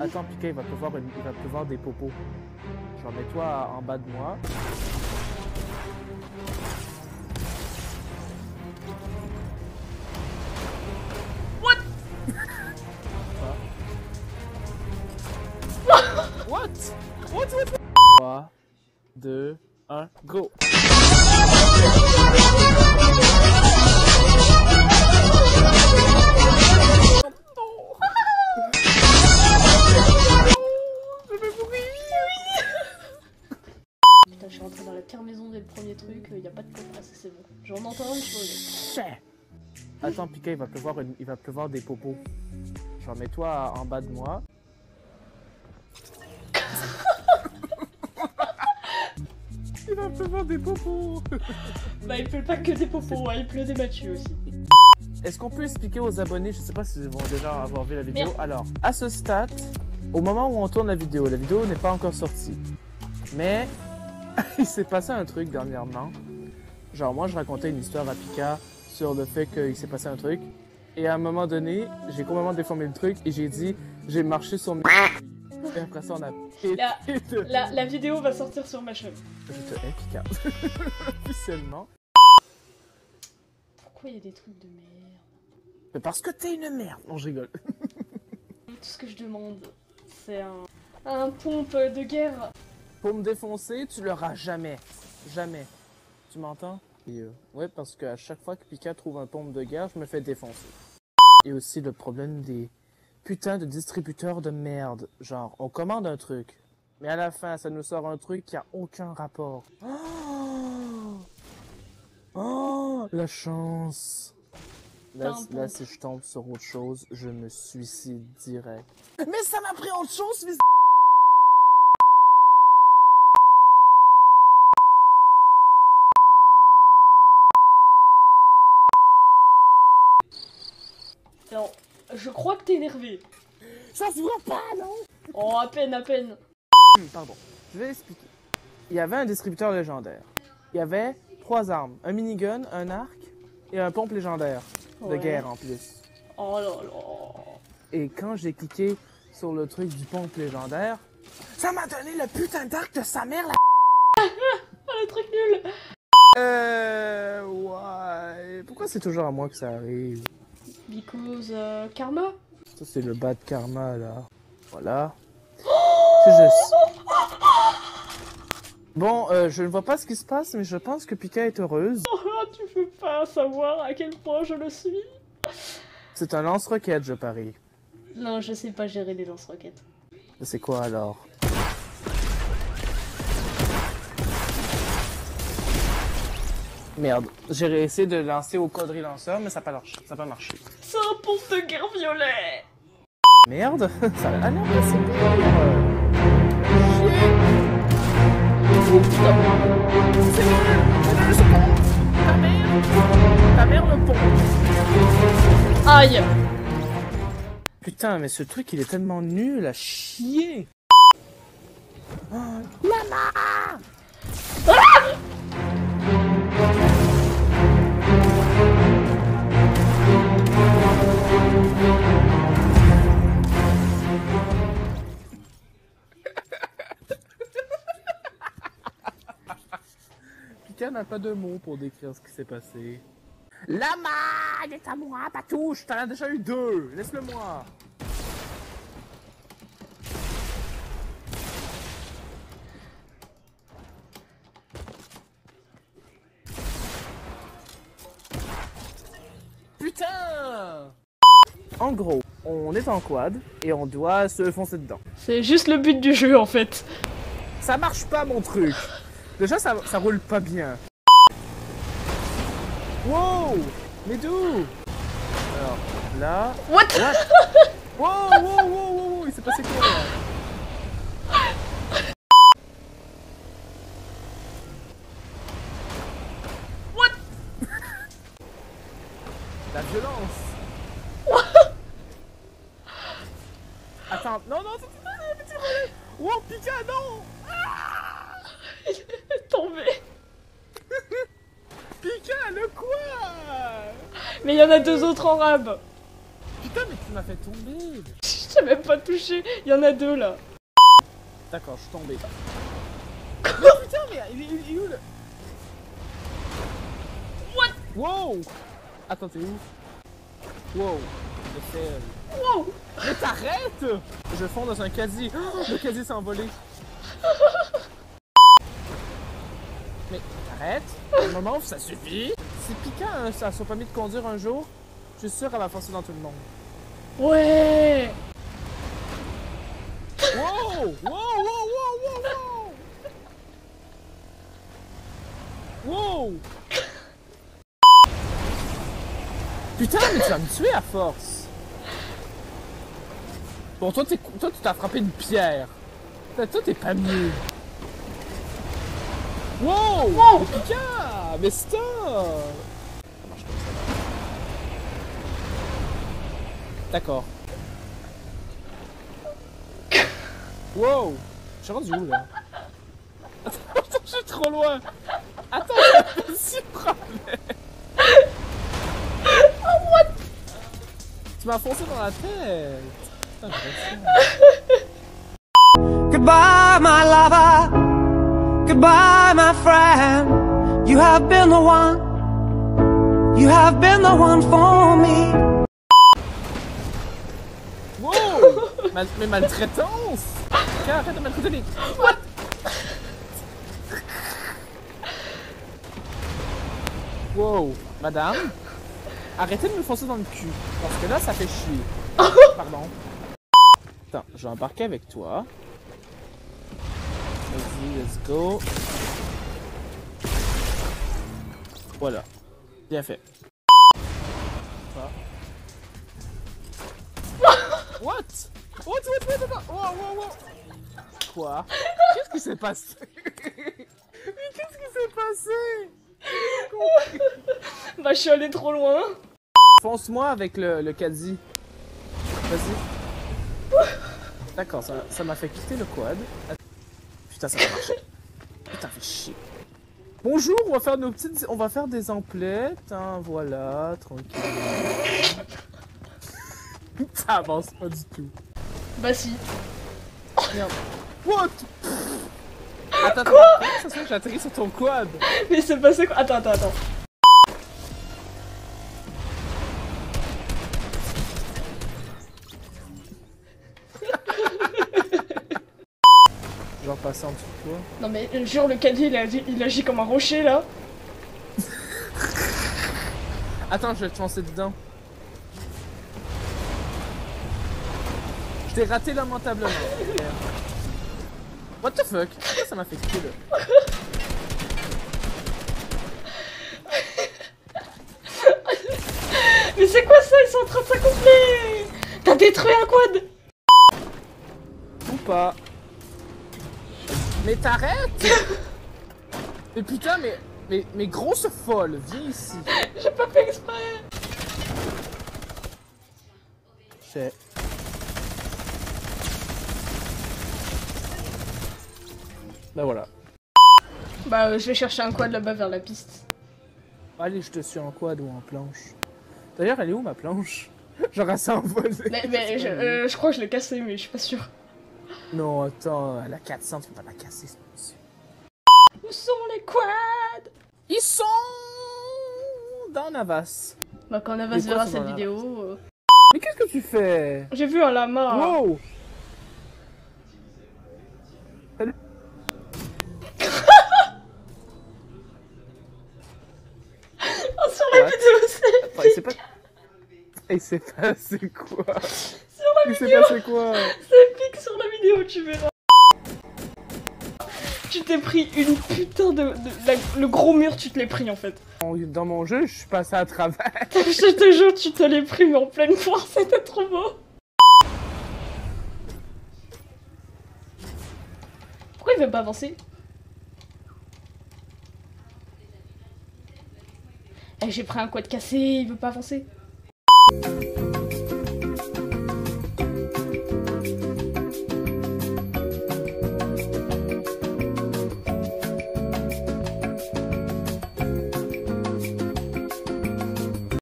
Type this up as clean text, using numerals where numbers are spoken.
Attends, Pika, il va pleuvoir des popos. Genre, mets-toi en bas de moi. What? What? What? 3, 2, 1, go! Putain, je suis rentré dans la pire maison dès le premier truc, y a pas de contraste, c'est bon. J'en entends un, je suis mauvais. Attends, Pika, il va pleuvoir des popos. Genre, mets-toi en bas de moi. Il va pleuvoir des popos. Bah, il pleut pas que des popos, hein, il pleut des Mathieu aussi. Est-ce qu'on peut expliquer aux abonnés, je sais pas s'ils vont déjà avoir vu la vidéo. Merde. Alors, à ce stade, au moment où on tourne la vidéo n'est pas encore sortie. Mais il s'est passé un truc dernièrement. Genre, moi, je racontais une histoire à Pika sur le fait qu'il s'est passé un truc. Et à un moment donné, j'ai complètement déformé le truc et j'ai dit, j'ai marché sur mes... Et après ça, on a pété de... La vidéo va sortir sur ma chaîne. Je te hais, Pika. Officiellement. Pourquoi il y a des trucs de merde? Mais parce que t'es une merde. Non, je rigole. Tout ce que je demande, c'est un pompe de guerre. Pour me défoncer, tu l'auras jamais. Jamais. Tu m'entends? Et ouais, parce qu'à chaque fois que Pika trouve un pompe de guerre, je me fais défoncer. Et aussi le problème des putains de distributeurs de merde. Genre, on commande un truc, mais à la fin, ça nous sort un truc qui a aucun rapport. Oh, la chance. Là, si je tombe sur autre chose, je me suicide direct. Mais ça m'a pris autre chose, fils. Non, je crois que t'es énervé. Ça se voit pas, non? Oh, à peine, à peine. Pardon, je vais expliquer. Il y avait un distributeur légendaire. Il y avait 3 armes, un minigun, un arc et un pompe légendaire. De guerre en plus. Oh là là. Et quand j'ai cliqué sur le truc du pompe légendaire, ça m'a donné le putain d'arc de sa mère, la... Oh, le truc nul. Ouais... Pourquoi c'est toujours à moi que ça arrive? Because karma. Ça, c'est le bas de karma, là. Voilà. C'est juste. Bon, je ne vois pas ce qui se passe, mais je pense que Pika est heureuse. Oh, tu peux pas savoir à quel point je le suis. C'est un lance-roquette, je parie. Non, je sais pas gérer les lance-roquettes. C'est quoi, alors? Merde, j'ai essayé de lancer au quadrilanceur, mais ça n'a pas marché. C'est un pompe de guerre violet. Merde, ça a l'air assez pire. Oh putain. C'est nul ce pont. Ta mère le pont. Aïe. Putain, mais ce truc, il est tellement nul à chier. Oh, Lama. Pika n'a pas de mots pour décrire ce qui s'est passé. Lama, il est à moi, Patouche, t'en as déjà eu 2, laisse-le moi. Putain! En gros, on est en quad et on doit se foncer dedans. C'est juste le but du jeu en fait. Ça marche pas mon truc. Déjà ça roule pas bien. Wow! Mais d'où? Alors là... What? Wow! Il s'est passé quoi là? What? La violence. Attends, non, c'est un petit relais. Wow, Pika, non. Il est tombé. Pika, le quoi? Mais il y en a 2 autres en rab. Putain, mais tu m'as fait tomber. J'ai même pas touché. Il y en a deux là. D'accord, je suis tombé. Mais putain, mais il est où le... What? Wow! Attends, t'es où? Wow! Le fail. Wow! Mais t'arrêtes! Je fonds dans un caddie. Oh, le caddie s'est envolé. Mais t'arrêtes! À un moment, ça suffit! C'est piquant, hein, ça soit pas mis de conduire un jour. Je suis sûr qu'elle va foncer dans tout le monde. Ouais! Wow! Wow! Wow! Wow! Wow! Wow! Putain, mais tu vas me tuer à force! Bon, toi, tu t'as frappé une pierre. Toi, t'es pas mieux. Wow! Wow! Mais piquant! Mais stop! Ça marche comme ça. D'accord. Wow! Je suis rendu où, là? Attends, je suis trop loin! Attends, j'ai un petit problème! Oh, what? Tu m'as foncé dans la tête! Putain, Goodbye, my lover. Goodbye, my friend. You have been the one. You have been the one for me. wow! Mais maltraitance! Tiens, arrête de maltraiter les... What? Wow! Madame? Arrêtez de me foncer dans le cul. Parce que là, ça fait chier. Pardon. Attends, je vais embarquer avec toi. Vas-y, let's go. Voilà. Bien fait. What? What? Wow. Quoi? Qu'est-ce qui s'est passé? Mais qu'est-ce qui s'est passé? Bah, je suis allé trop loin. Fonce-moi avec le caddie. Vas-y. D'accord, ça m'a fait quitter le quad. Putain, ça va marcher. Putain, fait chier. Bonjour, on va faire nos petites... On va faire des emplettes, hein, voilà, tranquille. Ça avance pas du tout. Bah si. Merde. What? Attends, ça se fait que j'atterris sur ton quad? Mais c'est passé quoi? Attends. Genre passer en dessous de toi? Non mais jure, le caddie il agit comme un rocher là. Attends, je vais te lancer dedans. Je t'ai raté lamentablement. What the fuck? Pourquoi ça m'a fait quitter là? Mais c'est quoi ça? Ils sont en train de s'accomplir. T'as détruit un quad. Ou pas. Mais t'arrêtes! Mais putain, mais grosse folle, viens ici. J'ai pas fait exprès. C'est... Ben voilà. Bah je vais chercher un quad là-bas vers la piste. Allez, je te suis en quad ou en planche. D'ailleurs, elle est où ma planche? J'aurais ça envolé. Mais je crois que je l'ai cassé, mais je suis pas sûre. Non, attends, elle a 400, tu peux pas la casser, c'est pas possible. Où sont les quads? Ils sont dans Navas. Bah quand Navas Les quads verra sont cette dans la vidéo... Mais qu'est-ce que tu fais? J'ai vu un lama. Wow! Salut. Oh, sur la vidéo c'est... Attends, il s'est pas... Il s'est passé quoi? Sur la Il s'est vidéo passé quoi? c'est épique sur la vidéo, tu verras. Tu t'es pris une putain le gros mur, tu te l'es pris en fait. Dans mon jeu, je suis passé à travers. Je te jure, tu te l'es pris mais en pleine force, c'était trop beau. Pourquoi il veut pas avancer? Eh, j'ai pris un quad cassé, il veut pas avancer.